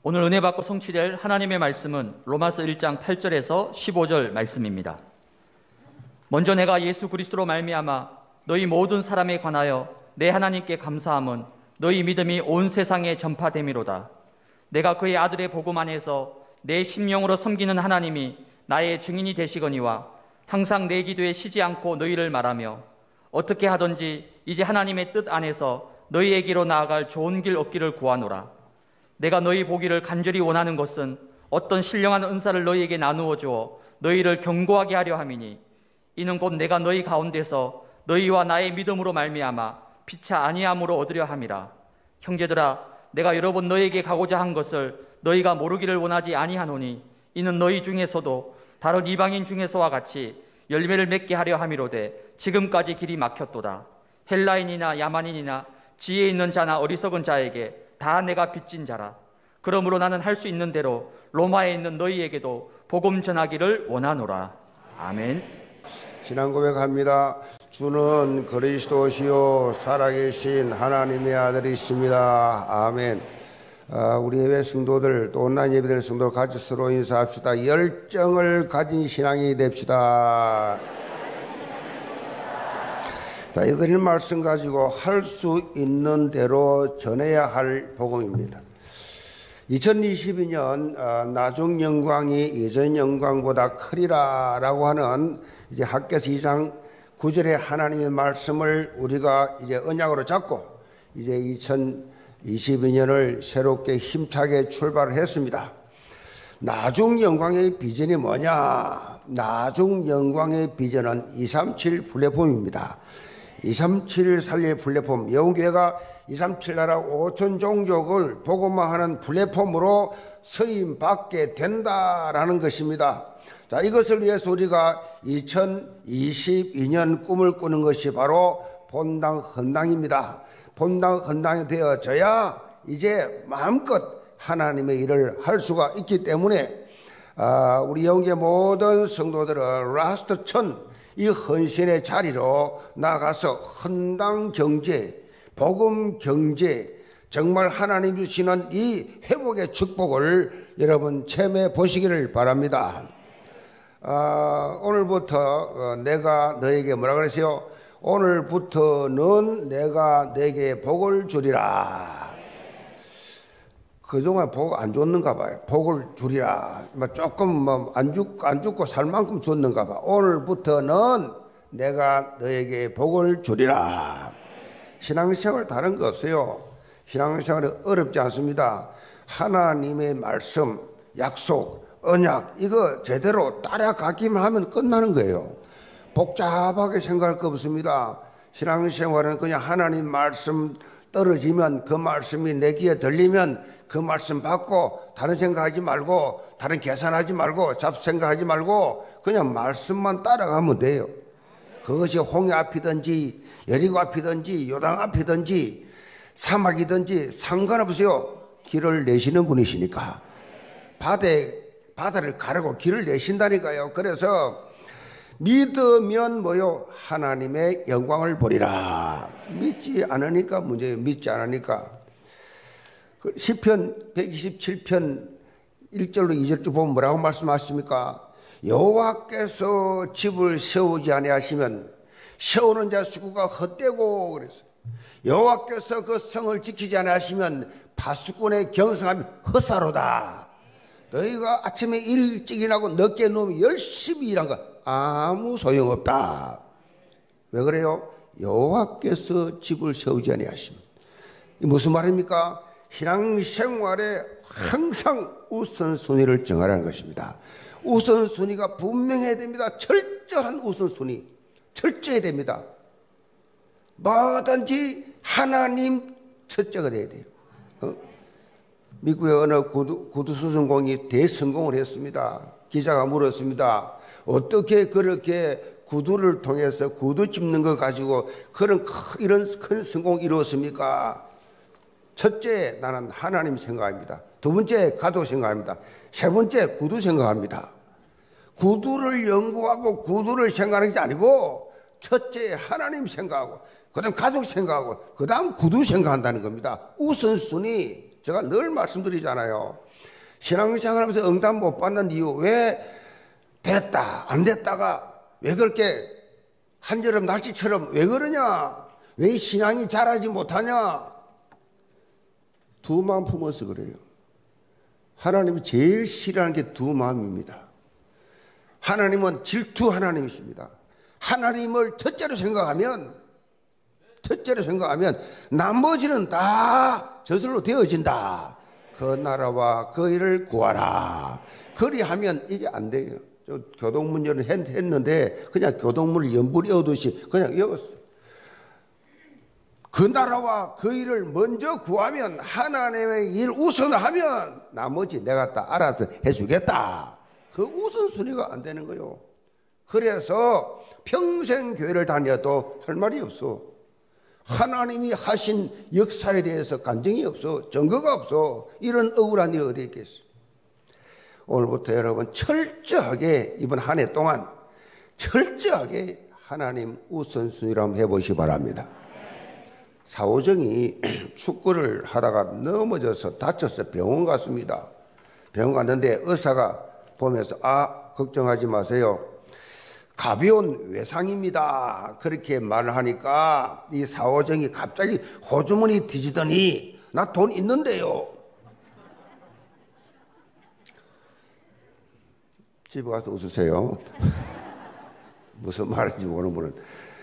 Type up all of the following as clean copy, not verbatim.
오늘 은혜 받고 성취될 하나님의 말씀은 로마서 1장 8절에서 15절 말씀입니다. 먼저 내가 예수 그리스도로 말미암아 너희 모든 사람에 관하여 내 하나님께 감사함은 너희 믿음이 온 세상에 전파됨이로다. 내가 그의 아들의 복음 안에서 내 심령으로 섬기는 하나님이 나의 증인이 되시거니와 항상 내 기도에 쉬지 않고 너희를 말하며 어떻게 하든지 이제 하나님의 뜻 안에서 너희에게로 나아갈 좋은 길 얻기를 구하노라. 내가 너희 보기를 간절히 원하는 것은 어떤 신령한 은사를 너희에게 나누어 주어 너희를 견고하게 하려 함이니 이는 곧 내가 너희 가운데서 너희와 나의 믿음으로 말미암아 피차 아니함으로 얻으려 함이라. 형제들아, 내가 여러 번 너희에게 가고자 한 것을 너희가 모르기를 원하지 아니하노니 이는 너희 중에서도 다른 이방인 중에서와 같이 열매를 맺게 하려 함이로되 지금까지 길이 막혔도다. 헬라인이나 야만인이나 지혜 있는 자나 어리석은 자에게 다 내가 빚진 자라. 그러므로 나는 할 수 있는 대로 로마에 있는 너희에게도 복음 전하기를 원하노라. 아멘. 신앙 고백합니다. 주는 그리스도시요 살아계신 하나님의 아들이십니다. 아멘. 우리 예배 성도들 또 온라인 예배드리는 성도들 같이 서로 인사합시다. 열정을 가진 신앙이 됩시다. 자, 이들 말씀 가지고 할 수 있는 대로 전해야 할 복음입니다. 2022년 나중 영광이 예전 영광보다 크리라 라고 하는 이제 학개서 2장 9절의 하나님의 말씀을 우리가 이제 언약으로 잡고 이제 2022년을 새롭게 힘차게 출발을 했습니다. 나중 영광의 비전이 뭐냐? 나중 영광의 비전은 237 플랫폼입니다. 237을 살릴 플랫폼, 영교회가 237 나라 5천 종족을 복음화하는 플랫폼으로 서임받게 된다라는 것입니다. 자, 이것을 위해서 우리가 2022년 꿈을 꾸는 것이 바로 본당 헌당입니다. 본당 헌당이 되어져야 이제 마음껏 하나님의 일을 할 수가 있기 때문에 우리 영계 모든 성도들은 라스트 천 이 헌신의 자리로 나가서 헌당 경제, 복음 경제, 정말 하나님 주시는 이 회복의 축복을 여러분 체험해 보시기를 바랍니다. 오늘부터 내가 너에게 뭐라 그랬어요? 오늘부터는 내가 내게 복을 주리라. 그동안 복 안 줬는가 봐요. 복을 주리라. 조금 안 죽고 살 만큼 줬는가 봐. 오늘부터는 내가 너에게 복을 주리라. 신앙생활 다른 거 없어요. 신앙생활은 어렵지 않습니다. 하나님의 말씀, 약속, 언약 이거 제대로 따라가기만 하면 끝나는 거예요. 복잡하게 생각할 거 없습니다. 신앙생활은 그냥 하나님 말씀 떨어지면 그 말씀이 내 귀에 들리면 그 말씀 받고 다른 생각하지 말고 다른 계산하지 말고 잡생각하지 말고 그냥 말씀만 따라가면 돼요. 그것이 홍해 앞이든지 여리고 앞이든지 요단 앞이든지 사막이든지 상관없어요. 길을 내시는 분이시니까. 바다를 가르고 길을 내신다니까요. 그래서 믿으면 뭐요? 하나님의 영광을 보리라. 믿지 않으니까 문제예요. 믿지 않으니까. 시편 127편 1절로 2절 쭉 보면 뭐라고 말씀하십니까? 여호와께서 집을 세우지 아니하시면 세우는 자 수고가 헛되고 그랬어요. 여호와께서 그 성을 지키지 아니하시면 파수꾼의 경성함이 헛사로다. 너희가 아침에 일찍 일어나고 늦게 누우면 열심히 일한 거 아무 소용없다. 왜 그래요? 여호와께서 집을 세우지 아니하시면. 이 무슨 말입니까? 신앙생활에 항상 우선순위를 정하라는 것입니다. 우선순위가 분명해야 됩니다. 철저한 우선순위. 철저해야 됩니다. 뭐든지 하나님 첫째가 돼야 돼요. 미국의 어느 구두 수선공이 대성공을 했습니다. 기자가 물었습니다. 어떻게 그렇게 구두를 통해서 구두 찝는 거 가지고 이런 큰 성공을 이루었습니까? 첫째, 나는 하나님 생각합니다. 두 번째, 가족 생각합니다. 세 번째, 구두 생각합니다. 구두를 연구하고 구두를 생각하는 것이 아니고 첫째, 하나님 생각하고 그 다음 가족 생각하고 그 다음 구두 생각한다는 겁니다. 우선순위. 제가 늘 말씀드리잖아요. 신앙생활하면서 응답 못 받는 이유, 왜 됐다 안 됐다가 왜 그렇게 한여름 날씨처럼 왜 그러냐, 왜 신앙이 자라지 못하냐, 두 마음 품어서 그래요. 하나님이 제일 싫어하는 게 두 마음입니다. 하나님은 질투 하나님이십니다. 하나님을 첫째로 생각하면 나머지는 다 저절로 되어진다. 그 나라와 그 일을 구하라. 그리하면 이게 안 돼요. 저 교동문제는 했는데 그냥 교동문을 연불 외우듯이 그냥 외웠어요. 그 나라와 그 일을 먼저 구하면, 하나님의 일 우선을 하면 나머지 내가 다 알아서 해주겠다. 그 우선순위가 안 되는 거요. 그래서 평생 교회를 다녀도 할 말이 없어. 하나님이 하신 역사에 대해서 간증이 없어. 증거가 없어. 이런 억울한 일이 어디 있겠어. 오늘부터 여러분 철저하게 이번 한 해 동안 철저하게 하나님 우선순위로 한번 해보시기 바랍니다. 사오정이 축구를 하다가 넘어져서 다쳐서 병원 갔습니다. 병원 갔는데 의사가 보면서 걱정하지 마세요. 가벼운 외상입니다. 그렇게 말을 하니까 이 사오정이 갑자기 호주머니 뒤지더니 나 돈 있는데요. 집에 가서 웃으세요. 무슨 말인지 모르는 분은.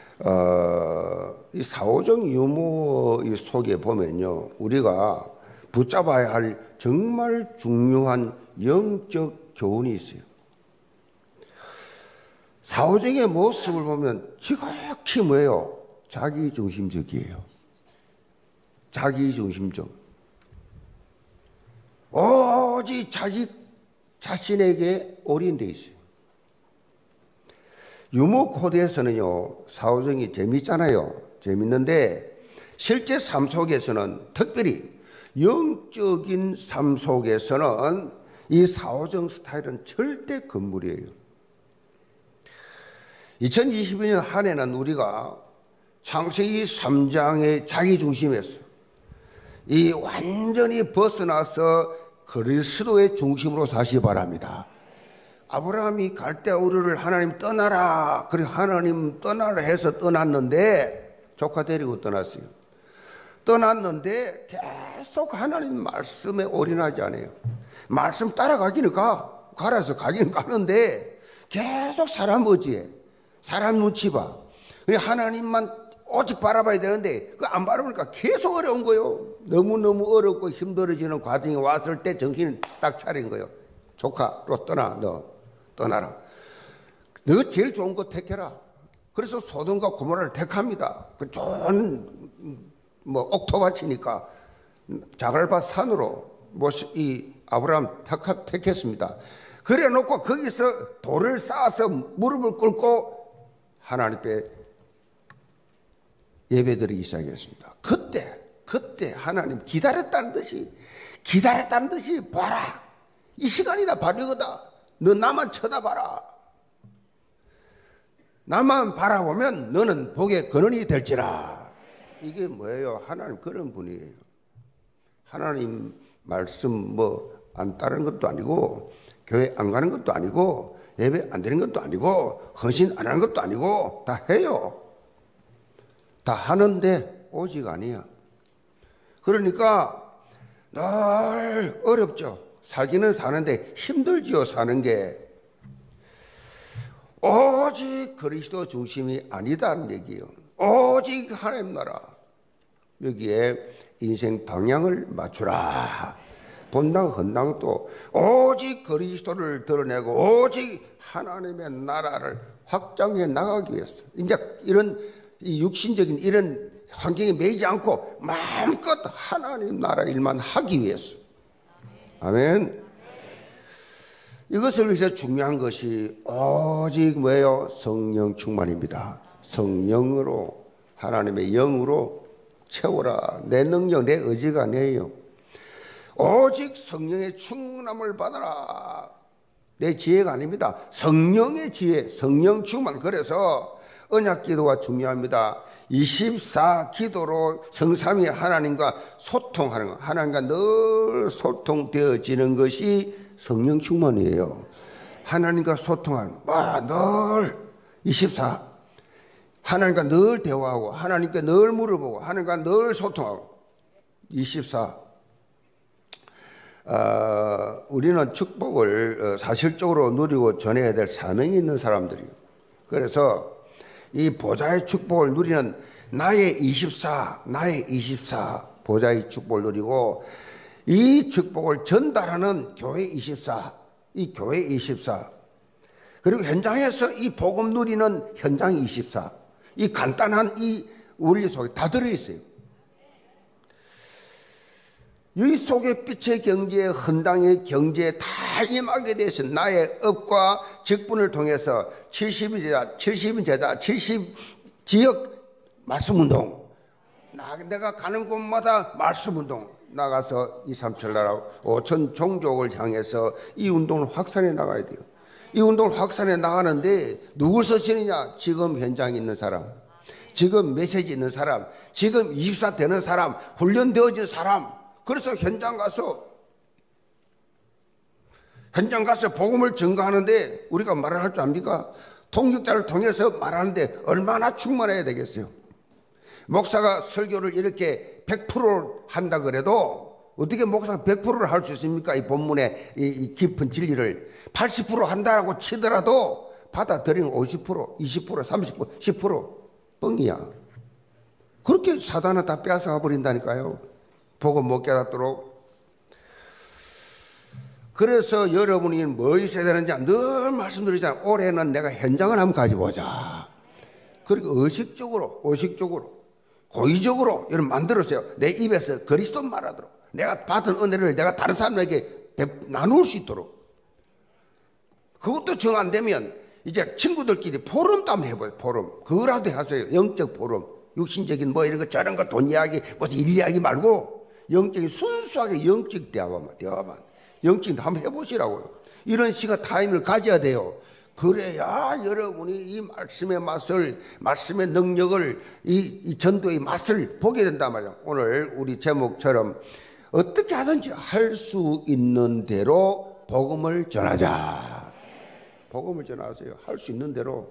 이 사오정 유무 이 속에 보면요, 우리가 붙잡아야 할 정말 중요한 영적 교훈이 있어요. 사오정의 모습을 보면 지극히 뭐예요? 자기중심적이에요. 자기중심적. 오직 자기 자신에게 올인돼 있어요. 유머 코드에서는요, 사오정이 재밌잖아요. 재밌는데 실제 삶 속에서는, 특별히 영적인 삶 속에서는 이 사오정 스타일은 절대 건물이에요. 2022년 한 해는 우리가 창세기 3장의 자기중심에서 이 완전히 벗어나서 그리스도의 중심으로 사시기 바랍니다. 아브라함이 갈대우르를 하나님 떠나라, 그래서 하나님 떠나라 해서 떠났는데, 조카 데리고 떠났어요. 떠났는데 계속 하나님 말씀에 올인하지 않아요. 말씀 따라가기는 가라서 가기는 가는데 계속 사람 의지해, 사람 눈치 봐. 하나님만 오직 바라봐야 되는데 그 안 바라보니까 계속 어려운 거예요. 너무너무 어렵고 힘들어지는 과정이 왔을 때 정신을 딱 차린 거예요. 조카로 너 떠나라. 너 제일 좋은 거 택해라. 그래서 소돔과 고모라를 택합니다. 그 좋은 옥토밭이니까 자갈밭 산으로 이 아브라함 택했습니다. 그래 놓고 거기서 돌을 쌓아서 무릎을 꿇고 하나님께 예배드리기 시작했습니다. 그때 하나님 기다렸다는 듯이 봐라. 이 시간이다, 바로 이거다. 너 나만 쳐다봐라. 나만 바라보면 너는 복의 근원이 될지라. 이게 뭐예요? 하나님 그런 분이에요. 하나님 말씀 안 따르는 것도 아니고, 교회 안 가는 것도 아니고, 예배 안 드리는 것도 아니고, 헌신 안 하는 것도 아니고, 다 해요. 다 하는데 오직 아니야. 그러니까 늘 어렵죠. 살기는 사는데 힘들지요, 사는 게. 오직 그리스도 중심이 아니다는 얘기예요. 오직 하나님 나라. 여기에 인생 방향을 맞추라. 본당 헌당도 오직 그리스도를 드러내고 오직 하나님의 나라를 확장해 나가기 위해서, 이제 이런 이 육신적인 이런 환경에 매이지 않고 마음껏 하나님 나라 일만 하기 위해서. 아멘. 이것을 위해서 중요한 것이 오직 뭐예요? 성령 충만입니다. 성령으로, 하나님의 영으로 채워라. 내 능력, 내 의지가 아니에요. 오직 성령의 충만함을 받아라. 내 지혜가 아닙니다. 성령의 지혜, 성령 충만. 그래서 언약 기도가 중요합니다. 24 기도로 성삼위 하나님과 소통하는 것, 하나님과 늘 소통되어지는 것이 성령 충만이에요. 하나님과 소통하는 늘 24 하나님과 늘 대화하고 하나님께 늘 물어보고 하나님과 늘 소통하고 24 우리는 축복을 사실적으로 누리고 전해야 될 사명이 있는 사람들이에요. 그래서 이 보좌의 축복을 누리는 나의 24 보좌의 축복을 누리고 이 축복을 전달하는 교회 24 이 교회 24 그리고 현장에서 이 복음 누리는 현장 24 이 간단한 이 원리 속에 다 들어있어요. 이 속에 빛의 경지에 헌당의 경지에 다 임하게 되어서 나의 업과 직분을 통해서 70인 제자 70지역 말씀운동 내가 가는 곳마다 말씀운동 나가서 2, 3천 나라 5천 종족을 향해서 이 운동을 확산해 나가야 돼요. 이 운동을 확산해 나가는데 누굴 쓰시느냐? 지금 현장에 있는 사람, 지금 메시지 있는 사람, 지금 24 되는 사람, 훈련되어진 사람. 그래서 현장 가서 복음을 전가하는데 우리가 말을 할 줄 압니까? 통역자를 통해서 말하는데 얼마나 충만해야 되겠어요? 목사가 설교를 이렇게 100% 한다 그래도 어떻게 목사가 100%를 할 수 있습니까? 이 본문의 이 깊은 진리를 80% 한다고 치더라도 받아들이는 50%, 20%, 30%, 10% 뻥이야. 그렇게 사단은 다 빼앗아 버린다니까요. 복음 못 깨닫도록. 그래서 여러분이 뭐 있어야 되는지 늘 말씀드리잖아요. 올해는 내가 현장을 한번 가져보자. 그리고 의식적으로 고의적으로 여러분 만들었어요. 내 입에서 그리스도 말하도록 내가 받은 은혜를 내가 다른 사람에게 나눌 수 있도록. 그것도 정 안 되면 이제 친구들끼리 포럼도 한번 해봐요. 포럼 그거라도 하세요. 영적 포럼. 육신적인 뭐 이런 거 저런 거 돈 이야기 무슨 일 이야기 말고 영적인 순수하게 영적 대화만 영적 한번 해보시라고요. 이런 시간 타임을 가져야 돼요. 그래야 여러분이 이 말씀의 맛을, 말씀의 능력을, 이 전도의 맛을 보게 된단 말이에요. 오늘 우리 제목처럼 어떻게 하든지 할 수 있는 대로 복음을 전하자. 복음을 전하세요. 할 수 있는 대로.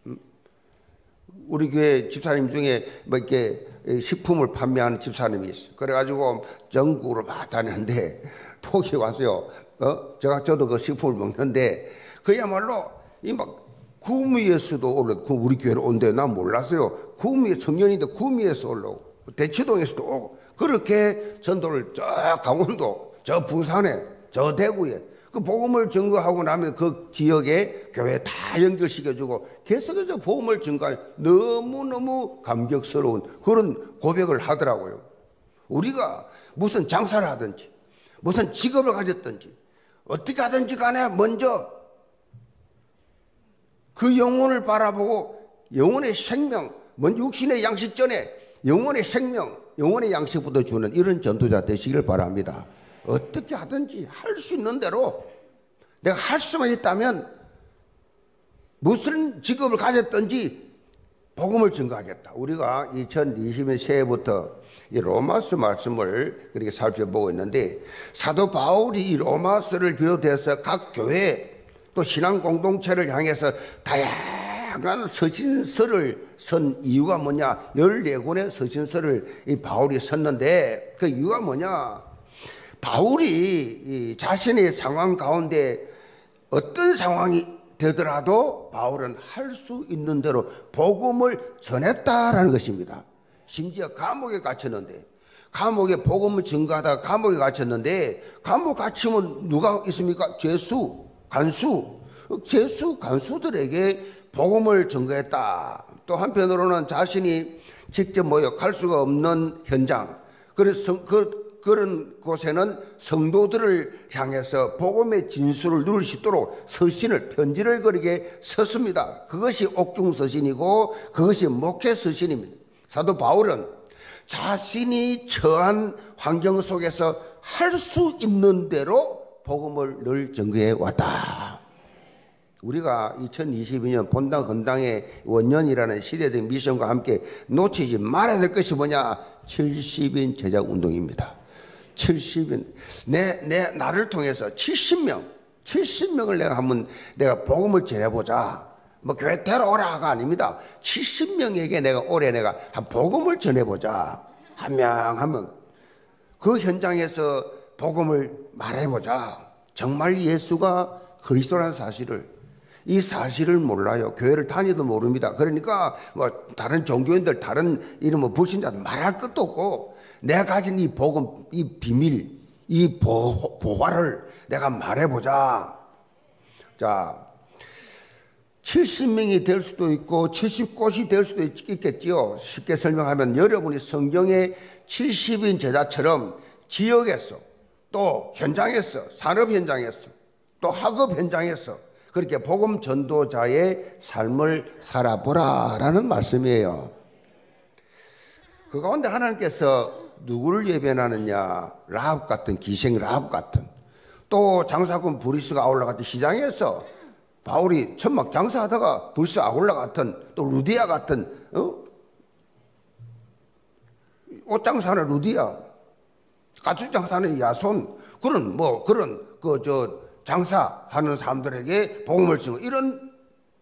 우리 교회 집사님 중에 뭐 이렇게 식품을 판매하는 집사님이 있어요. 그래가지고 전국으로 막 다니는데 톡이 왔어요. 저도 그 식품을 먹는데 그야말로 이 막 구미에서도 올라오고 우리 교회로 온대. 난 몰랐어요. 구미 청년인데 구미에서 올라오고 대치동에서도 오고 그렇게 전도를 저 강원도 저 부산에 저 대구에 그 복음을 증거하고 나면 그 지역에 교회 다 연결시켜주고 계속해서 복음을 증거하는 너무너무 감격스러운 그런 고백을 하더라고요. 우리가 무슨 장사를 하든지 무슨 직업을 가졌든지 어떻게 하든지 간에 먼저 그 영혼을 바라보고 영혼의 생명, 먼저 육신의 양식 전에 영혼의 생명, 영혼의 양식부터 주는 이런 전도자 되시길 바랍니다. 어떻게 하든지 할 수 있는 대로 내가 할 수만 있다면 무슨 직업을 가졌든지 복음을 증거하겠다. 우리가 2020년 새해부터 이 로마서 말씀을 그렇게 살펴보고 있는데 사도 바울이 이 로마서를 비롯해서 각 교회 또 신앙 공동체를 향해서 다양한 서신서를 쓴 이유가 뭐냐? 14권의 서신서를 이 바울이 썼는데 그 이유가 뭐냐? 바울이 자신의 상황 가운데 어떤 상황이 되더라도 바울은 할 수 있는 대로 복음을 전했다라는 것입니다. 심지어 감옥에 갇혔는데 감옥에 복음을 증거하다가 감옥에 갇혔는데 감옥 갇히면 누가 있습니까? 죄수, 간수들에게 복음을 증거했다. 또 한편으로는 자신이 직접 갈 수가 없는 현장, 그래서 그런 곳에는 성도들을 향해서 복음의 진수를 누릴 수 있도록 서신을, 편지를 그렇게 썼습니다. 그것이 옥중서신이고 그것이 목회서신입니다. 사도 바울은 자신이 처한 환경 속에서 할 수 있는 대로 복음을 늘 전거해 왔다. 우리가 2022년 본당 헌당의 원년이라는 시대적 미션과 함께 놓치지 말아야 될 것이 뭐냐? 70인 제작 운동입니다. 70인. 나를 통해서 70명을 내가 복음을 전해보자. 뭐 교회 데려오라가 아닙니다. 70명에게 올해 한 복음을 전해보자. 한 명. 그 현장에서 복음을 말해보자. 정말 예수가 그리스도라는 이 사실을 몰라요. 교회를 다니도 모릅니다. 그러니까 뭐 다른 종교인들, 다른 이런 뭐 불신자들 말할 것도 없고, 내가 가진 이 복음, 이 비밀, 이 보화를 내가 말해보자. 자, 70명이 될 수도 있고 70곳이 될 수도 있겠지요. 쉽게 설명하면 여러분이 성경의 70인 제자처럼 지역에서, 또 현장에서, 산업 현장에서, 또 학업 현장에서 그렇게 복음 전도자의 삶을 살아보라라는 말씀이에요. 그 가운데 하나님께서 누구를 예배하느냐? 라합 같은, 기생 라합 같은, 또 장사꾼 브리스가 아울러 같은 시장에서 바울이 천막 장사하다가 브리스 아울러 같은, 또 루디아 같은, 옷 장사하는 루디아, 가축 장사하는 야손, 그런 장사하는 사람들에게 복음을 주는 이런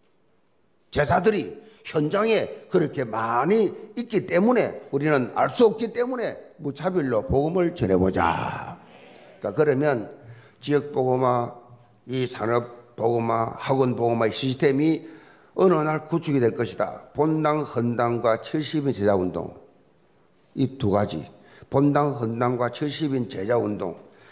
제자들이 현장에 그렇게 많이 있기 때문에 우리는 알 수 없기 때문에 무차별로 복음을 전해보자. 그러면 지역 복음화, 이 산업 복음화, 학원 복음화의 시스템이 어느 날 구축이 될 것이다. 본당 헌당과 70인 제자운동, 이 두 가지, 본당 헌당과 70인 제자운동,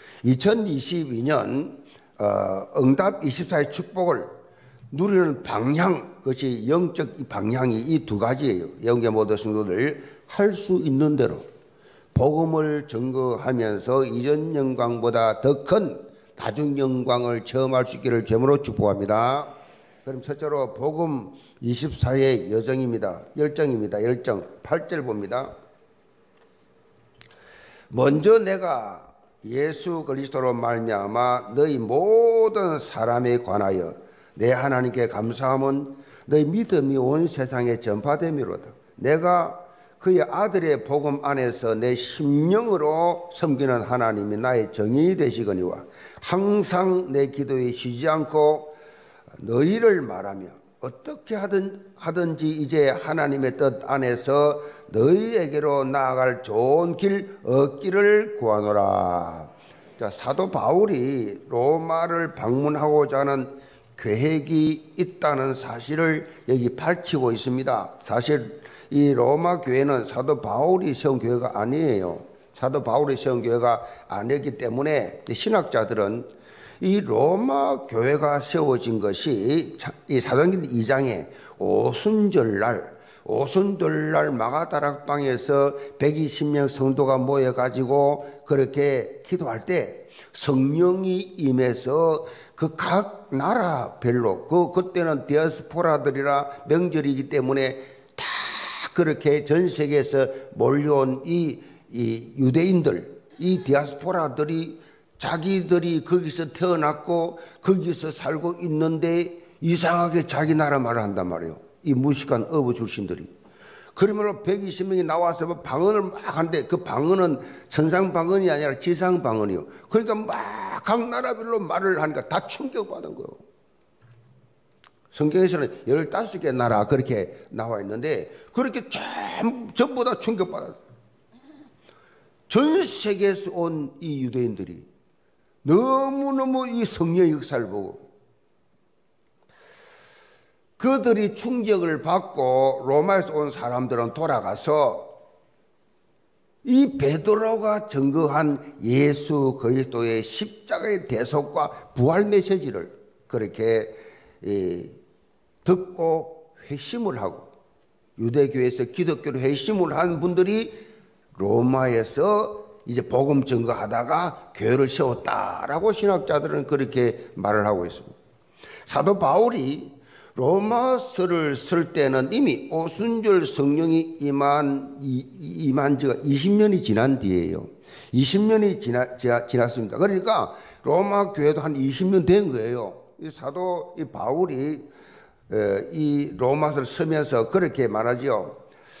2022년 응답 24의 축복을 누리는 방향, 그것이 영적 방향이 이 두 가지예요. 영계 모든 성도들 할 수 있는 대로 복음을 증거하면서 이전 영광보다 더 큰 다중 영광을 체험할 수 있기를 주님으로 축복합니다. 그럼 첫째로 복음 24의 열정입니다. 열정. 8절 봅니다. 먼저 내가 예수 그리스도로 말미암아 너희 모든 사람에 관하여 내 하나님께 감사함은 너희 믿음이 온 세상에 전파됨이로다. 내가 그의 아들의 복음 안에서 내 심령으로 섬기는 하나님이 나의 정인이 되시거니와 항상 내 기도에 쉬지 않고 너희를 말하며 어떻게 하든지 이제 하나님의 뜻 안에서 너희에게로 나아갈 좋은 길 얻기를 구하노라. 자, 사도 바울이 로마를 방문하고자 하는 계획이 있다는 사실을 여기 밝히고 있습니다. 사실 이 로마 교회는 사도 바울이 세운 교회가 아니에요. 사도 바울이 세운 교회가 아니기 때문에 신학자들은 이 로마 교회가 세워진 것이 이 사도행전 2장에 오순절날 마가다락방에서 120명 성도가 모여가지고 그렇게 기도할 때 성령이 임해서 그 각 나라별로 그때는 디아스포라들이라 명절이기 때문에 다 그렇게 전 세계에서 몰려온 이 유대인들, 이 디아스포라들이 자기들이 거기서 태어났고 거기서 살고 있는데 이상하게 자기 나라 말을 한단 말이에요. 이 무식한 어부 출신들이. 그러면 120명이 나와서 방언을 막 하는데 그 방언은 천상 방언이 아니라 지상 방언이요. 그러니까 막 각 나라별로 말을 하니까 다 충격받은 거예요. 성경에서는 15개 나라 그렇게 나와 있는데 그렇게 전부 다 충격받았어요. 전 세계에서 온 이 유대인들이 너무너무 이 성령의 역사를 보고 그들이 충격을 받고 로마에서 온 사람들은 돌아가서 이 베드로가 증거한 예수 그리스도의 십자가의 대속과 부활 메시지를 그렇게 듣고 회심을 하고 유대교회에서 기독교로 회심을 한 분들이 로마에서 이제 복음 증거하다가 교회를 세웠다라고 신학자들은 그렇게 말을 하고 있습니다. 사도 바울이 로마서를 쓸 때는 이미 오순절 성령이 임한 지가 20년이 지난 뒤에요. 20년이 지났습니다. 그러니까 로마 교회도 한 20년 된 거예요. 이 사도 이 바울이 이 로마서를 쓰면서 그렇게 말하지요.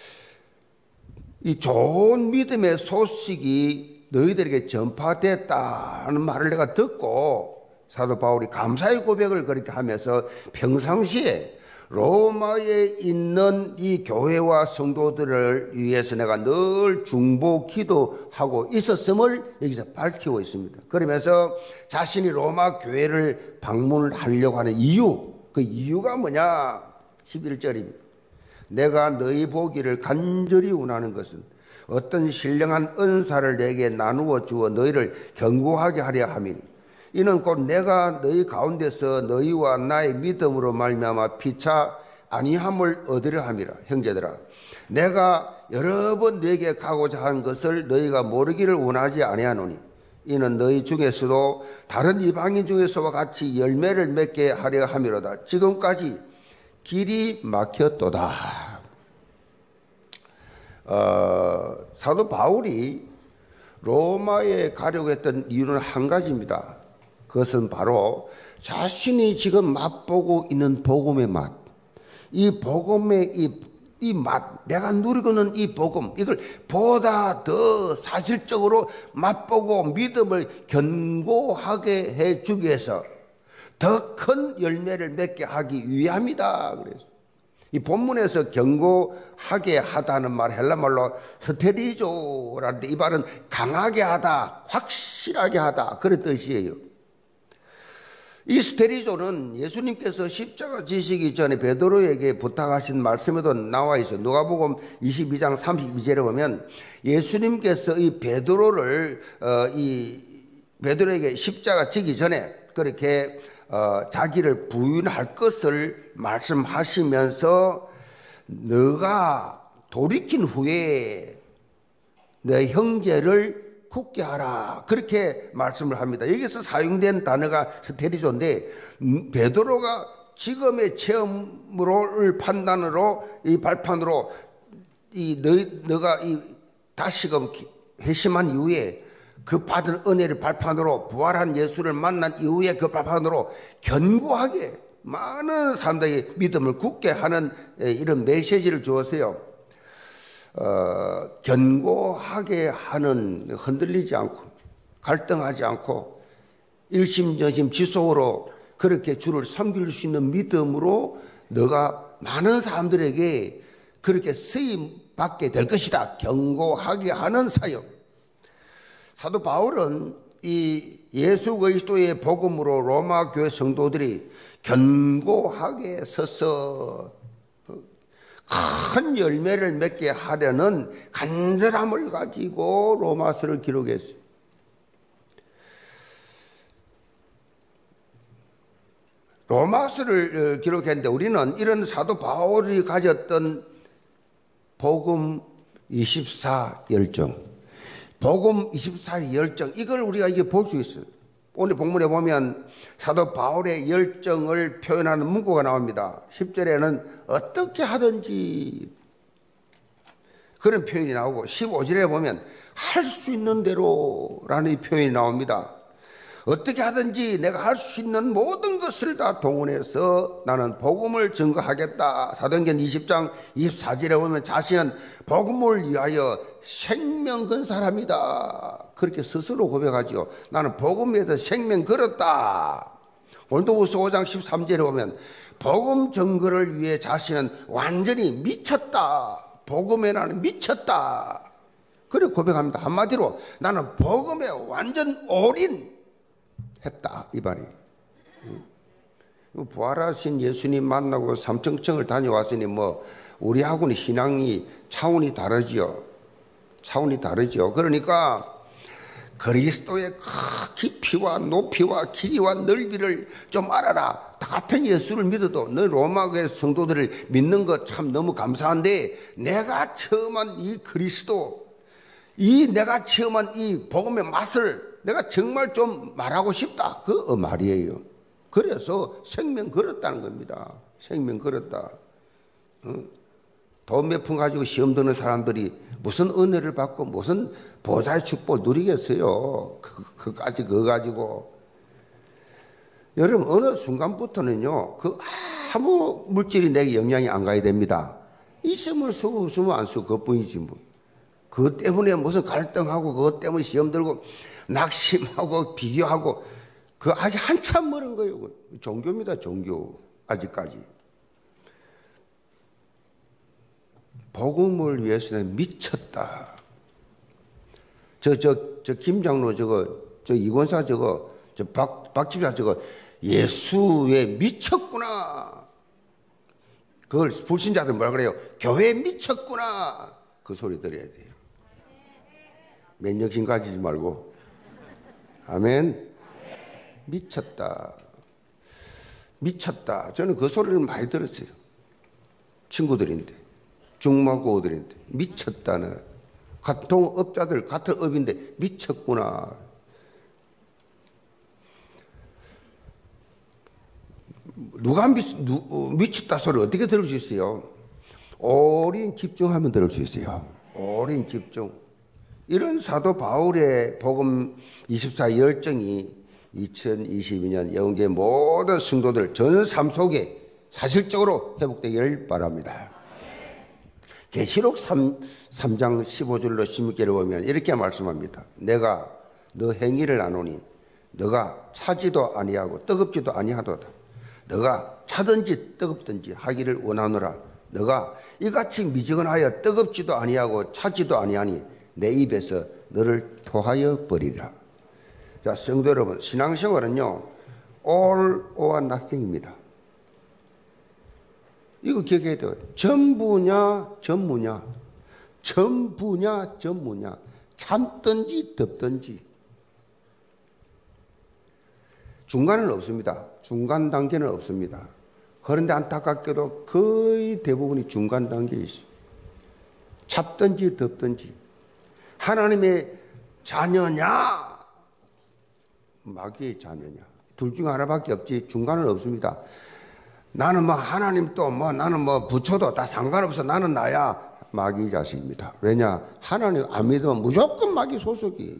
이 좋은 믿음의 소식이 너희들에게 전파됐다는 말을 내가 듣고, 사도 바울이 감사의 고백을 그렇게 하면서 평상시에 로마에 있는 이 교회와 성도들을 위해서 내가 늘 중보 기도하고 있었음을 여기서 밝히고 있습니다. 그러면서 자신이 로마 교회를 방문하려고 하는 이유, 그 이유가 뭐냐? 11절입니다. 내가 너희 보기를 간절히 원하는 것은 어떤 신령한 은사를 내게 나누어 주어 너희를 견고하게 하려 함이니, 이는 곧 내가 너희 가운데서 너희와 나의 믿음으로 말미암아 피차 아니함을 얻으려 함이라. 형제들아, 내가 여러 번 너에게 가고자 한 것을 너희가 모르기를 원하지 아니하노니, 이는 너희 중에서도 다른 이방인 중에서와 같이 열매를 맺게 하려 함이로다. 지금까지 길이 막혔도다. 사도 바울이 로마에 가려고 했던 이유는 한 가지입니다. 그것은 바로 자신이 지금 맛보고 있는 복음의 맛, 이 복음의 이 맛, 내가 누리고 있는 이 복음, 이걸 보다 더 사실적으로 맛보고 믿음을 견고하게 해주기 위해서 더 큰 열매를 맺게 하기 위함이다. 그래서 이 본문에서 견고하게 하다는 말, 헬라말로 스테리조라는데, 이 말은 강하게 하다, 확실하게 하다, 그런 뜻이에요. 이 스테리조는 예수님께서 십자가 지시기 전에 베드로에게 부탁하신 말씀에도 나와 있어요. 누가복음 22장 32절에 보면 예수님께서 이 베드로를 베드로에게 십자가 지기 전에 그렇게 자기를 부인할 것을 말씀하시면서 너가 돌이킨 후에 내 형제를 굳게 하라, 그렇게 말씀을 합니다. 여기서 사용된 단어가 스테리조인데, 베드로가 지금의 체험으로를 판단으로 이 발판으로 너가 다시금 회심한 이후에 그 받은 은혜를 발판으로 부활한 예수를 만난 이후에 그 발판으로 견고하게 많은 사람들의 믿음을 굳게 하는 이런 메시지를 주었어요. 견고하게 하는, 흔들리지 않고 갈등하지 않고 일심전심 지속으로 그렇게 주를 섬길 수 있는 믿음으로 너가 많은 사람들에게 그렇게 쓰임 받게 될 것이다. 견고하게 하는 사역. 사도 바울은 이 예수 그리스도의 복음으로 로마 교회 성도들이 견고하게 서서 큰 열매를 맺게 하려는 간절함을 가지고 로마서를 기록했어요. 로마서를 기록했는데 우리는 이런 사도 바울이 가졌던 복음 24 열정, 복음 24 열정, 이걸 우리가 이게 볼 수 있어요. 오늘 본문에 보면 사도 바울의 열정을 표현하는 문구가 나옵니다. 10절에는 어떻게 하든지 그런 표현이 나오고 15절에 보면 할 수 있는 대로라는 이 표현이 나옵니다. 어떻게 하든지 내가 할 수 있는 모든 것을 다 동원해서 나는 복음을 증거하겠다. 사도행전 20장 24절에 보면 자신은 복음을 위하여 생명 건 사람이다, 그렇게 스스로 고백하죠. 나는 복음에서 생명 걸었다. 고린도후서 5장 13절에 보면 복음 증거를 위해 자신은 완전히 미쳤다. 복음에 나는 미쳤다, 그렇게 고백합니다. 한마디로 나는 복음에 완전 올인했다, 이 말이. 부활하신 예수님 만나고 삼청청을 다녀왔으니 뭐 우리하고는 신앙이 차원이 다르지요. 차원이 다르죠. 그러니까 그리스도의 깊이와 높이와 길이와 넓이를 좀 알아라. 다 같은 예수를 믿어도 너 로마교회 성도들을 믿는 것 참 너무 감사한데, 내가 체험한 이 그리스도, 내가 체험한 이 복음의 맛을 내가 정말 좀 말하고 싶다, 그 말이에요. 그래서 생명 걸었다는 겁니다. 생명 걸었다. 돈 몇 푼 가지고 시험 드는 사람들이 무슨 은혜를 받고 무슨 보좌의 축복을 누리겠어요. 그거 가지고. 여러분 어느 순간부터는요 그 아무 물질이 내게 영향이 안 가야 됩니다. 있으면 쓰고 없으면 안 쓰고 그것뿐이지 뭐. 그것 때문에 무슨 갈등하고 그것 때문에 시험 들고 낙심하고 비교하고 그 아직 한참 멀은 거예요. 종교입니다. 종교. 아직까지 복음을 위해서는 미쳤다. 저 김장로 저 이권사 저 박집사 저거 예수에 미쳤구나. 그걸 불신자들 뭐라 그래요? 교회에 미쳤구나. 그 소리 들어야 돼요. 맨정신 가지지 말고. 아멘. 미쳤다. 미쳤다. 저는 그 소리를 많이 들었어요. 친구들인데, 중마고들인데 미쳤다는 같은 업자들 같은 업인데 미쳤구나. 누가 미쳤다 소리 어떻게 들을 수 있어요? 오랜 집중하면 들을 수 있어요. 오랜 집중. 이런 사도 바울의 복음 24 열정이 2022년 영계 모든 성도들 전 삶 속에 사실적으로 회복되기를 바랍니다. 계시록 3장 15절로 16절을 보면 이렇게 말씀합니다. 내가 너 행위를 아노니 너가 차지도 아니하고 뜨겁지도 아니하도다. 너가 차든지 뜨겁든지 하기를 원하노라. 너가 이같이 미지근하여 뜨겁지도 아니하고 차지도 아니하니 내 입에서 너를 토하여 버리라. 자, 성도 여러분, 신앙생활은요 all or nothing입니다. 이거 기억해야 돼요. 전부냐 전무냐, 전부냐 전무냐, 참든지 덥든지. 중간은 없습니다. 중간 단계는 없습니다. 그런데 안타깝게도 거의 대부분이 중간 단계에 있어요. 찹든지 덥든지. 하나님의 자녀냐 마귀의 자녀냐, 둘 중 하나밖에 없지 중간은 없습니다. 나는 뭐 하나님 또 뭐 나는 뭐 부처도 다 상관없어, 나는 나야, 마귀 자식입니다. 왜냐? 하나님 안 믿으면 무조건 마귀 소속이.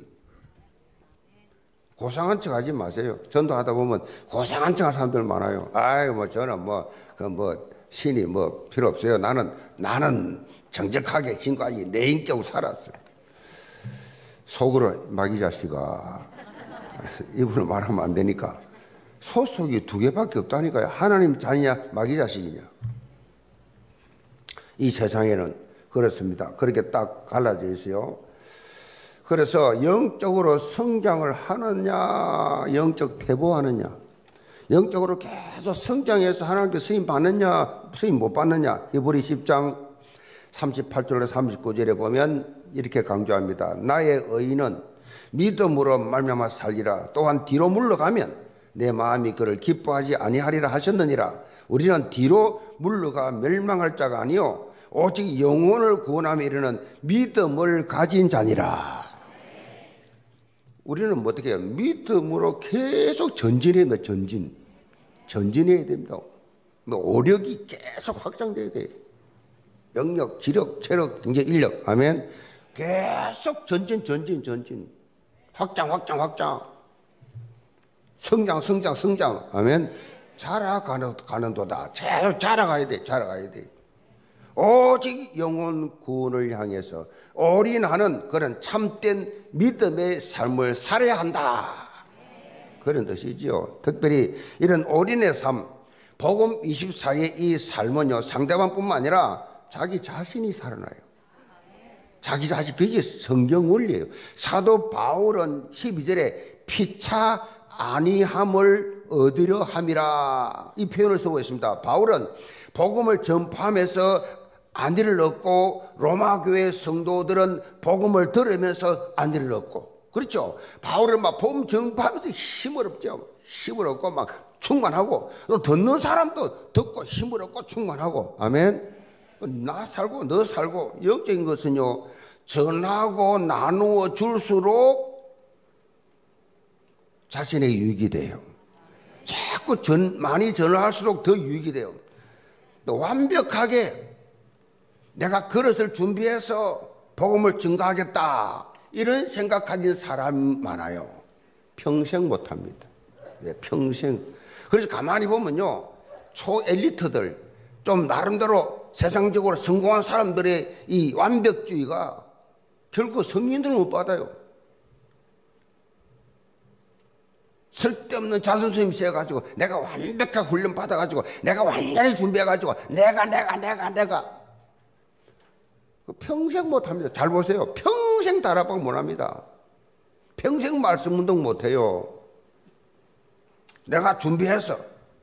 고상한 척 하지 마세요. 전도하다 보면 고상한 척 하는 사람들 많아요. 아이 뭐 저는 뭐 신이 뭐 필요 없어요. 나는 정직하게 지금까지 내 인격으로 살았어요. 속으로 마귀 자식아, 이분을 말하면 안 되니까. 소속이 두 개밖에 없다니까요. 하나님 자녀냐 마귀 자식이냐. 이 세상에는 그렇습니다. 그렇게 딱 갈라져 있어요. 그래서 영적으로 성장을 하느냐, 영적 퇴보하느냐, 영적으로 계속 성장해서 하나님께 쓰임 받느냐, 쓰임 못 받느냐. 히브리 10장 38절로 39절에 보면 이렇게 강조합니다. 나의 의인은 믿음으로 말미암아 살리라. 또한 뒤로 물러가면 내 마음이 그를 기뻐하지 아니하리라 하셨느니라. 우리는 뒤로 물러가 멸망할 자가 아니요 오직 영혼을 구원함에 이르는 믿음을 가진 자니라. 우리는 뭐 어떻게 해요? 믿음으로 계속 전진해야 돼요. 전진해야 됩니다. 뭐 오력이 계속 확장돼야 돼요. 영역, 지력, 체력, 경제, 인력. 아멘. 계속 전진. 확장. 성장. 아멘. 자라가는 도다. 자라가야 돼. 오직 영혼 구원을 향해서 올인하는 그런 참된 믿음의 삶을 살아야 한다. 그런 뜻이지요. 특별히 이런 올인의 삶, 복음 24의 이 삶은요, 상대방뿐만 아니라 자기 자신이 살아나요. 자기 자신, 그게 성경 원리예요. 사도 바울은 12절에 피차 아니함을 얻으려 함이라, 이 표현을 쓰고 있습니다. 바울은 복음을 전파하면서 안위를 얻고, 로마 교회 성도들은 복음을 들으면서 안위를 얻고, 그렇죠? 바울은 막 복음 전파하면서 힘을 얻죠. 힘을 얻고 막 충만하고, 또 듣는 사람도 듣고 힘을 얻고 충만하고. 아멘. 나 살고 너 살고. 영적인 것은요, 전하고 나누어 줄수록 자신의 유익이 돼요. 자꾸 많이 전할수록 더 유익이 돼요. 또 완벽하게 내가 그릇을 준비해서 복음을 증거하겠다, 이런 생각 가진 사람 많아요. 평생 못합니다. 네, 평생. 그래서 가만히 보면요, 초엘리트들, 좀 나름대로 세상적으로 성공한 사람들의 이 완벽주의가 결국 성인들은 못 받아요. 쓸데없는 자존심이 세가지고 내가 완벽하게 훈련 받아가지고 내가 완전히 준비해가지고 내가 평생 못합니다. 잘 보세요. 평생 다락방 못합니다. 평생 말씀 운동 못해요. 내가 준비해서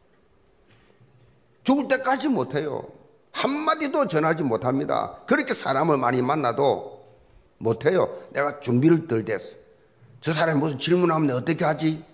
죽을 때까지 못해요. 한마디도 전하지 못합니다. 그렇게 사람을 많이 만나도 못해요. 내가 준비를 덜 됐어. 저 사람이 무슨 질문하면 어떻게 하지?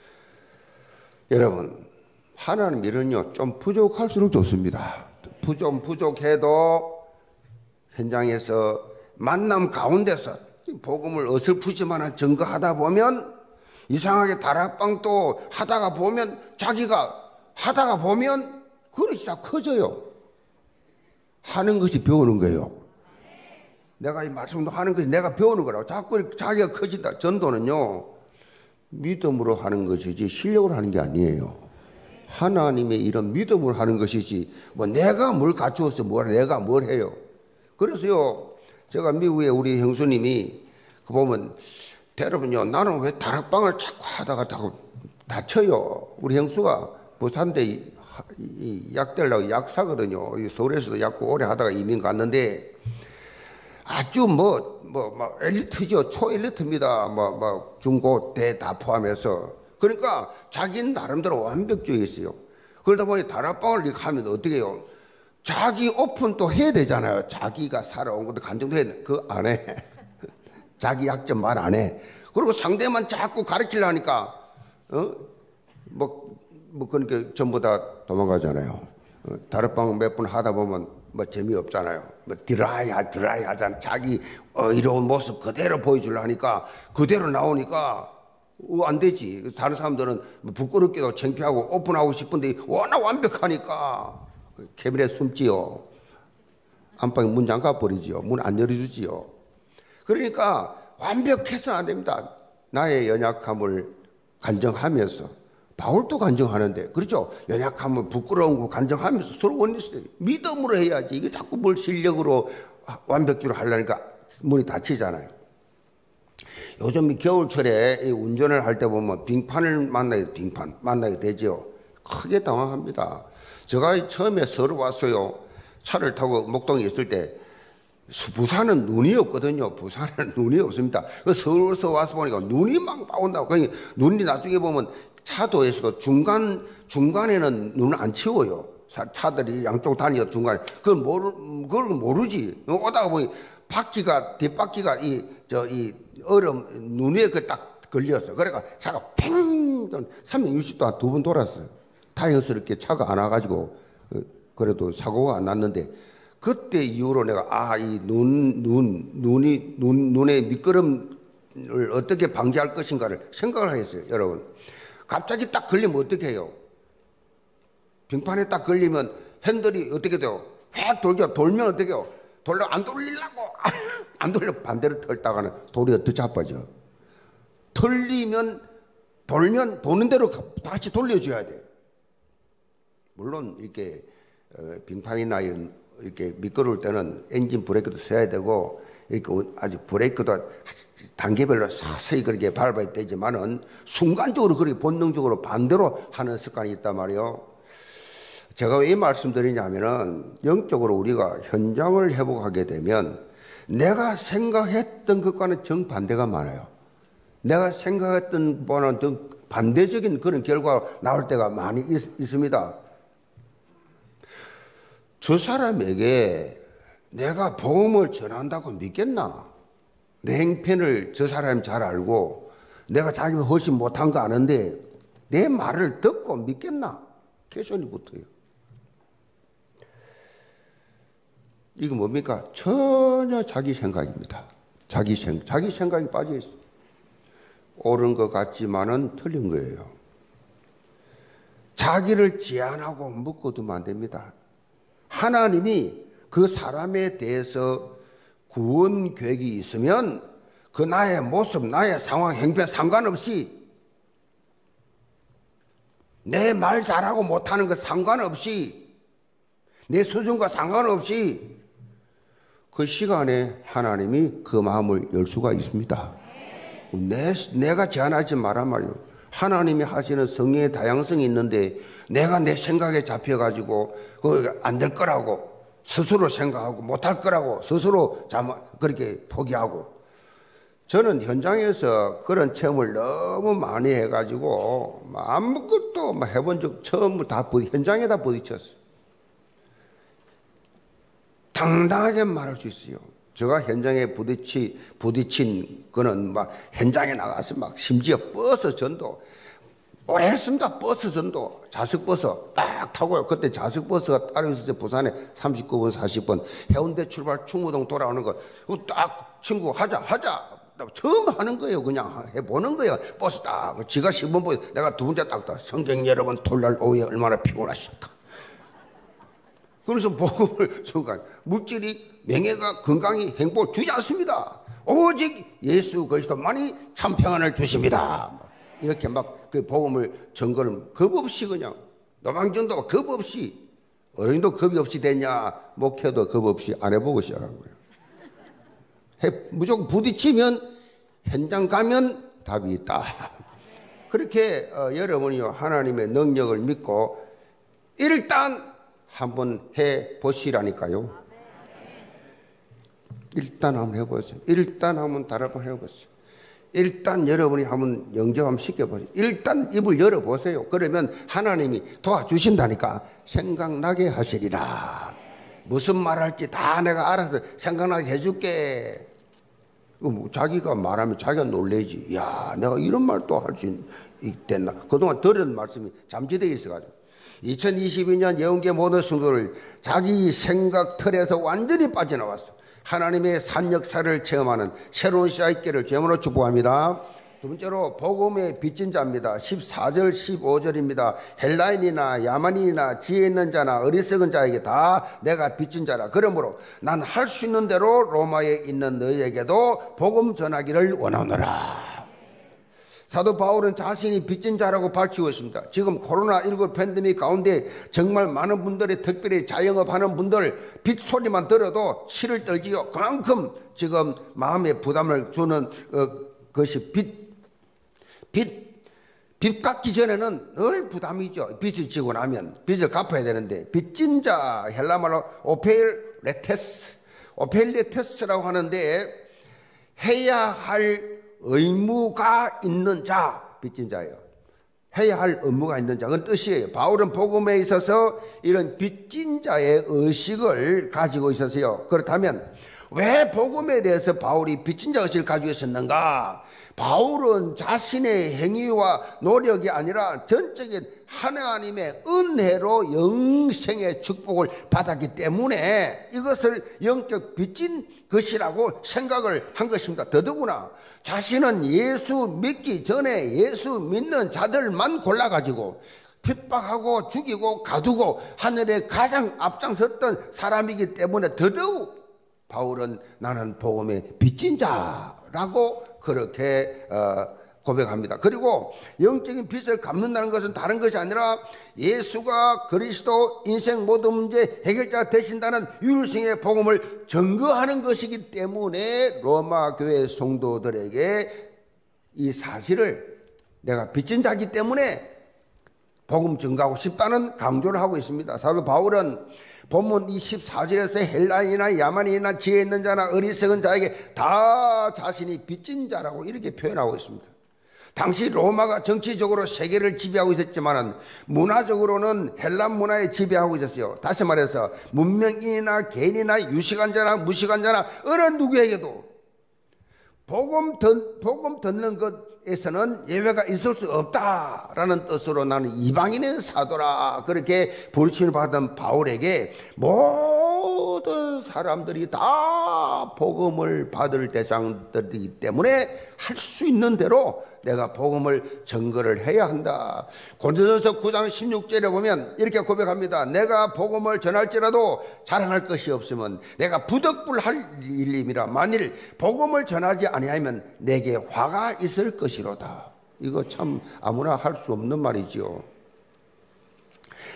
여러분, 하나님 일은요, 좀 부족할수록 좋습니다. 부족해도 현장에서 만남 가운데서 복음을 어설프지만 증거하다 보면 이상하게 다락방도 하다가 보면 자기가 하다가 보면 그릇이 다 커져요. 하는 것이 배우는 거예요. 내가 이 말씀도 하는 것이 내가 배우는 거라고. 자꾸 자기가 커진다. 전도는요, 믿음으로 하는 것이지 실력으로 하는 게 아니에요. 하나님의 이런 믿음으로 하는 것이지 뭐 내가 뭘 갖추어서 내가 뭘 해요. 그래서요, 제가 미국에 우리 형수님이 그 보면 여러분요, 나는 왜 다락방을 자꾸 하다가 자꾸 다쳐요. 우리 형수가 부산대 약대려고 약사거든요. 서울에서도 약 오래 하다가 이민 갔는데 아주 엘리트죠. 초엘리트입니다. 중고, 대 다 포함해서. 그러니까 자기는 나름대로 완벽주의 있어요. 그러다 보니 다락방을 이렇게 하면 어떻게 해요? 자기 오픈도 해야 되잖아요. 자기가 살아온 것도 간증도 해야 돼. 그거 안 해. 자기 약점 말 안 해. 그리고 상대만 자꾸 가르치려니까, 그러니까 전부 다 도망가잖아요. 다락방 몇 분 하다 보면 재미없잖아요. 드라이 하잖아. 자기 이런 모습 그대로 보여주려 하니까 그대로 나오니까 안 되지. 다른 사람들은 부끄럽게도 창피하고 오픈하고 싶은데 워낙 완벽하니까 캐비넷 숨지요. 안방에 문 잠가 버리지요. 문 안 열어주지요. 그러니까 완벽해서는 안 됩니다. 나의 연약함을 간정하면서 바울도 간정하는데, 그렇죠? 연약함을 부끄러운 거 간정하면서 서로 원리스 믿음으로 해야지. 이게 자꾸 뭘 실력으로 완벽주의로 하려니까 문이 닫히잖아요. 요즘 겨울철에 운전을 할 때 보면 빙판을 만나게 되죠. 크게 당황합니다. 제가 처음에 서울 왔어요. 차를 타고 목동에 있을 때 부산은 눈이 없거든요. 부산은 눈이 없습니다. 서울에서 와서 보니까 눈이 막 온다고. 그러니까 눈이 나중에 보면 차도에서도 중간에는 눈을 안 치워요. 차들이 양쪽 다니어 중간에. 그걸 모르지. 오다가 보니 뒷바퀴가 이 얼음 눈 위에 딱 걸렸어. 그러니까 차가 팽 360도 한 2번 돌았어요. 다행스럽게 차가 안 와가지고 그래도 사고가 안 났는데, 그때 이후로 내가 이 눈의 미끄럼을 어떻게 방지할 것인가를 생각을 하겠어요. 여러분, 갑자기 딱 걸리면 어떻게 해요? 빙판에 딱 걸리면 핸들이 어떻게 돼요? 확 돌죠. 돌면 어떻게 해요? 안 돌리려고 안 돌려 반대로 털다가는 돌이 더 자빠져. 돌면 도는 대로 다시 돌려줘야 돼요. 물론 이렇게 빙판이나 이렇게 미끄러울 때는 엔진 브레이크도 써야 되고 이렇게 아주 브레이크도 단계별로 서서히 그렇게 밟아야 되지만은 순간적으로 그렇게 본능적으로 반대로 하는 습관이 있단 말이에요. 제가 왜 이 말씀드리냐면은 영적으로 우리가 현장을 회복하게 되면 내가 생각했던 것과는 정반대가 많아요. 내가 생각했던 거는 좀 반대적인 그런 결과가 나올 때가 많이 있습니다. 저 사람에게 내가 복음을 전한다고 믿겠나? 내 행편을 저 사람이 잘 알고 내가 자기가 훨씬 못한 거 아는데 내 말을 듣고 믿겠나? 퀘션이 붙어요. 이거 뭡니까? 전혀 자기 생각입니다. 자기 생각이 빠져 있어요. 옳은 것 같지만은 틀린 거예요. 자기를 제한하고 묶어두면 안 됩니다. 하나님이 그 사람에 대해서 구원 계획이 있으면 그 나의 모습, 나의 상황, 행편 상관없이 내 말 잘하고 못하는 것 상관없이, 내 수준과 상관없이 그 시간에 하나님이 그 마음을 열 수가 있습니다. 내가 제한하지 말란 말이에요. 하나님이 하시는 성령의 다양성이 있는데 내가 내 생각에 잡혀가지고 안 될 거라고 스스로 생각하고 못할 거라고 스스로 그렇게 포기하고. 저는 현장에서 그런 체험을 너무 많이 해가지고 아무것도 해본 적 처음 다 현장에다 부딪혔어요. 당당하게 말할 수 있어요. 제가 현장에 부딪힌 거는 막 현장에 나가서 막 심지어 버스 전도 오래 했습니다. 버스 전도 자석버스 딱 타고요. 그때 자석버스가 따로 있었어요. 부산에 39분 40분 해운대 출발 충무동 돌아오는 거 딱 친구 하자 처음 하는 거예요. 그냥 해보는 거예요. 버스 딱 지가 10번 보여 내가 두 번째 딱 성경 여러분 토요일 오후에 얼마나 피곤하실까. 그래서 복음을 순간 물질이 명예가 건강이 행복을 주지 않습니다. 오직 예수 그리스도만이 참 평안을 주십니다. 이렇게 막 그 복음을 전거를 겁 없이 그냥 노방전도 겁 없이 어른도 겁이 없이 됐냐 목회도 겁 없이 안 해보고 시작한 거예요. 무조건 부딪히면 현장 가면 답이 있다. 그렇게 여러분이 하나님의 능력을 믿고 일단 한번 해보시라니까요. 일단 한번 해보세요. 일단 한번 다른 해보세요. 일단 여러분이 한번 영접 한번 시켜보세요. 일단 입을 열어보세요. 그러면 하나님이 도와주신다니까. 생각나게 하시리라. 무슨 말할지 다 내가 알아서 생각나게 해줄게. 자기가 말하면 자기가 놀래지. 야, 내가 이런 말도 할 수 있겠나. 그동안 들은 말씀이 잠재되어 있어가지고 2022년 예언계 모든 성도를 자기 생각 틀에서 완전히 빠져나왔어. 하나님의 산 역사를 체험하는 새로운 시야 있기를 주님으로 축복합니다. 두 번째로 복음의 빚진 자입니다. 14절 15절입니다. 헬라인이나 야만인이나 지혜 있는 자나 어리석은 자에게 다 내가 빚진 자라. 그러므로 난 할 수 있는 대로 로마에 있는 너희에게도 복음 전하기를 원하노라. 사도 바울은 자신이 빚진 자라고 밝히고 있습니다. 지금 코로나19 팬데믹 가운데 정말 많은 분들이 특별히 자영업하는 분들 빚 소리만 들어도 치를 떨지요. 그만큼 지금 마음에 부담을 주는 것이 빚 갚기 전에는 늘 부담이죠. 빚을 지고 나면 빚을 갚아야 되는데 빚진 자 헬라말로 오펠레테스라고 하는데 해야 할 의무가 있는 자, 빚진 자예요. 해야 할 의무가 있는 자, 그건 뜻이에요. 바울은 복음에 있어서 이런 빚진 자의 의식을 가지고 있었어요. 그렇다면 왜 복음에 대해서 바울이 빚진 자 의식을 가지고 있었는가? 바울은 자신의 행위와 노력이 아니라 전적인 하나님의 은혜로 영생의 축복을 받았기 때문에 이것을 영적 빚진 것이라고 생각을 한 것입니다. 더더구나 자신은 예수 믿기 전에 예수 믿는 자들만 골라가지고 핍박하고 죽이고 가두고 하늘에 가장 앞장섰던 사람이기 때문에 더더욱 바울은 나는 복음의 빚진 자라고 그렇게 고백합니다. 그리고 영적인 빚을 갚는다는 것은 다른 것이 아니라 예수가 그리스도 인생 모든 문제 해결자 되신다는 유일성의 복음을 증거하는 것이기 때문에 로마 교회 성도들에게 이 사실을 내가 빚진 자이기 때문에 복음 증거하고 싶다는 강조를 하고 있습니다. 사도 바울은 본문 24절에서 헬라인이나 야만인이나 지혜 있는 자나 어리석은 자에게 다 자신이 빚진 자라고 이렇게 표현하고 있습니다. 당시 로마가 정치적으로 세계를 지배하고 있었지만 문화적으로는 헬란 문화에 지배하고 있었어요. 다시 말해서 문명인이나 개인이나 유식한 자나 무식한 자나 어느 누구에게도 복음 듣는 것에서는 예외가 있을 수 없다라는 뜻으로 나는 이방인의 사도라 그렇게 부르심을 받은 바울에게 모든 사람들이 다 복음을 받을 대상들이기 때문에 할 수 있는 대로 내가 복음을 증거를 해야 한다. 고린도전서 9장 16절에 보면 이렇게 고백합니다. 내가 복음을 전할지라도 자랑할 것이 없으면 내가 부득불할 일임이라. 만일 복음을 전하지 아니하면 내게 화가 있을 것이로다. 이거 참 아무나 할 수 없는 말이지요.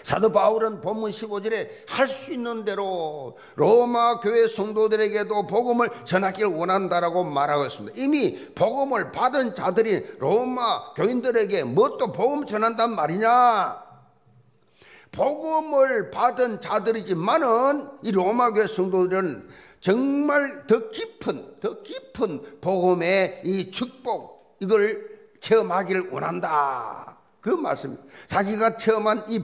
사도 바울은 본문 15절에 할 수 있는 대로 로마 교회 성도들에게도 복음을 전하기를 원한다라고 말하고 있습니다. 이미 복음을 받은 자들이 로마 교인들에게 뭐 또 복음 전한단 말이냐? 복음을 받은 자들이지만은 이 로마 교회 성도들은 정말 더 깊은 복음의 이 축복, 이걸 체험하기를 원한다. 그 말씀입니다. 자기가 체험한 이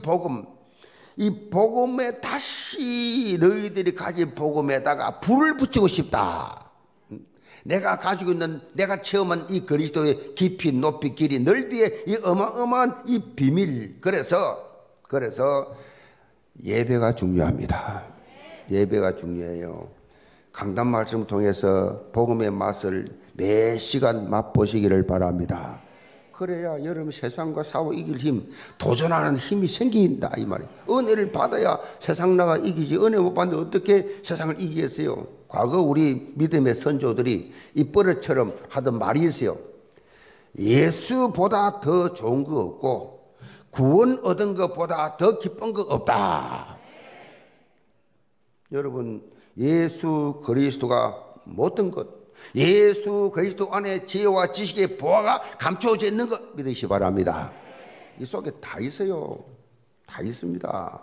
복음에 다시 너희들이 가진 복음에다가 불을 붙이고 싶다. 내가 가지고 있는, 내가 체험한 이 그리스도의 깊이, 높이, 길이, 넓이의 이 어마어마한 이 비밀. 그래서 예배가 중요합니다. 예배가 중요해요. 강단 말씀을 통해서 복음의 맛을 매 시간 맛보시기를 바랍니다. 그래야 여러분 세상과 싸워 이길 힘, 도전하는 힘이 생긴다 이 말이에요. 은혜를 받아야 세상 나가 이기지, 은혜 못 받는데 어떻게 세상을 이기겠어요? 과거 우리 믿음의 선조들이 이 버릇처럼 하던 말이 있어요. 예수보다 더 좋은 거 없고 구원 얻은 것보다 더 기쁜 거 없다. 여러분, 예수 그리스도가 모든 것, 예수 그리스도 안에 지혜와 지식의 보화가 감춰져 있는 것 믿으시 바랍니다. 이 속에 다 있어요. 다 있습니다.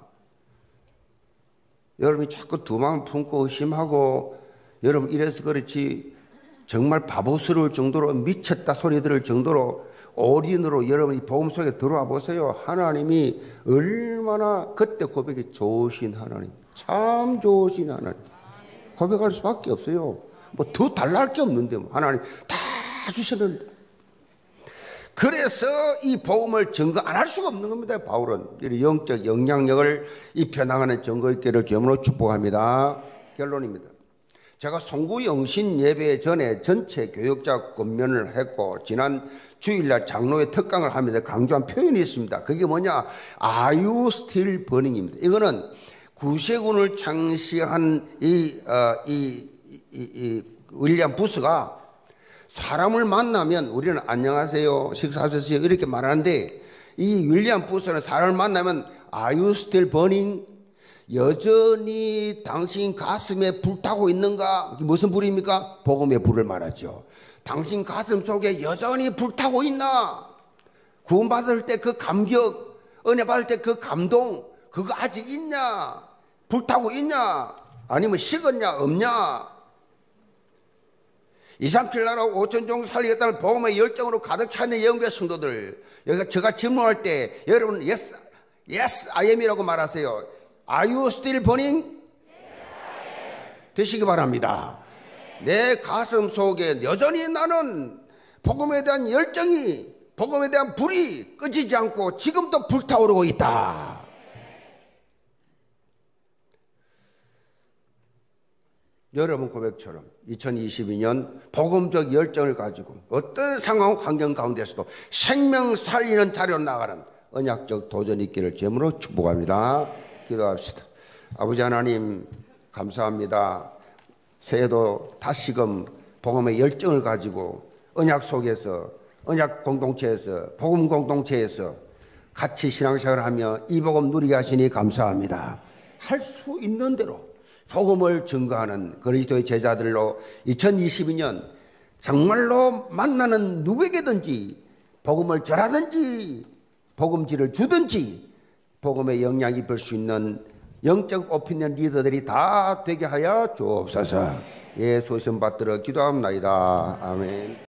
여러분이 자꾸 두 마음 품고 의심하고, 여러분 이래서 그렇지 정말 바보스러울 정도로, 미쳤다 소리 들을 정도로 올인으로 여러분이 복음 속에 들어와 보세요. 하나님이 얼마나 그때 고백이 좋으신 하나님, 참 좋으신 하나님. 고백할 수밖에 없어요. 뭐 더 달랄 게 없는데 뭐. 하나님 다 주셨는데. 그래서 이 복음을 증거 안 할 수가 없는 겁니다. 바울은 이 영적 영향력을 입혀나가는 증거 있기를 주님으로 축복합니다. 결론입니다. 제가 송구 영신 예배 전에 전체 교역자 권면을 했고, 지난 주일날 장로의 특강을 하면서 강조한 표현이 있습니다. 그게 뭐냐? Are you still burning입니다. 이거는 구세군을 창시한 이 윌리엄 부스가 사람을 만나면 우리는 안녕하세요, 식사하셨어요 이렇게 말하는데, 이 윌리엄 부스는 사람을 만나면 Are you still burning? 여전히 당신 가슴에 불타고 있는가? 무슨 불입니까? 복음의 불을 말하죠. 당신 가슴 속에 여전히 불타고 있나? 구원받을 때 그 감격, 은혜 받을 때 그 감동, 그거 아직 있냐? 불타고 있냐? 아니면 식었냐? 없냐? 237 나라 5천종 살리겠다는 복음의 열정으로 가득 차 있는 영계 성도들, 여기가 제가 질문할 때 여러분 yes I am이라고 말하세요. Are you still burning? 되시기 바랍니다. 내 가슴 속에 여전히 나는 복음에 대한 열정이, 복음에 대한 불이 꺼지지 않고 지금도 불타오르고 있다. 여러분 고백처럼 2022년 복음적 열정을 가지고 어떤 상황 환경 가운데서도 생명 살리는 자리로 나가는 언약적 도전이 있기를 주님으로 축복합니다. 기도합시다. 아버지 하나님 감사합니다. 새해도 다시금 복음의 열정을 가지고 언약 속에서, 언약 공동체에서, 복음 공동체에서 같이 신앙생활을 하며 이 복음 누리게 하시니 감사합니다. 할 수 있는 대로 복음을 증거하는 그리스도의 제자들로 2022년 정말로 만나는 누구에게든지 복음을 전하든지 복음지를 주든지 복음의 영향이 입을 수 있는 영적 오피니언 리더들이 다 되게 하여 주옵소서. 예수 신 받들어 기도합니다. 아멘.